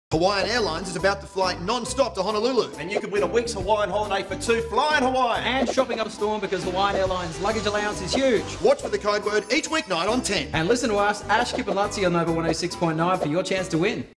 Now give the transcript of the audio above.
Hawaiian Airlines is about to fly non-stop to Honolulu. And you could win a week's Hawaiian holiday for two flying Hawaii. And shopping up a storm because Hawaiian Airlines luggage allowance is huge. Watch for the code word each weeknight on 10. And listen to us, Ash, Kip and Lutzi on NOVA 106.9 for your chance to win.